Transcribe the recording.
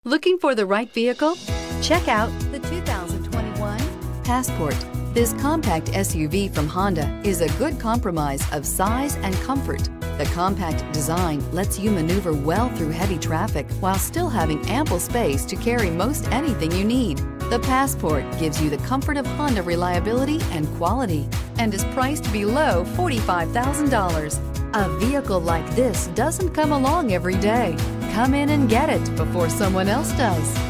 Looking for the right vehicle? Check out the 2021 Passport. This compact SUV from Honda is a good compromise of size and comfort. The compact design lets you maneuver well through heavy traffic while still having ample space to carry most anything you need. The Passport gives you the comfort of Honda reliability and quality and is priced below $45,000. A vehicle like this doesn't come along every day. Come in and get it before someone else does.